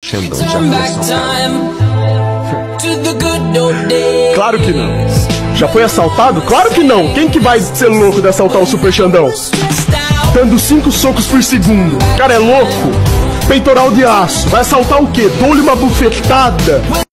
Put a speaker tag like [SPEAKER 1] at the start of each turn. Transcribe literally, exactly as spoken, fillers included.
[SPEAKER 1] Xandão já foi assaltado.
[SPEAKER 2] Claro que não. Já foi assaltado? Claro que não. Quem que vai ser louco de assaltar o Super Xandão? Dando cinco socos por segundo. O cara é louco. Peitoral de aço. Vai assaltar o quê? Dou-lhe uma bufetada.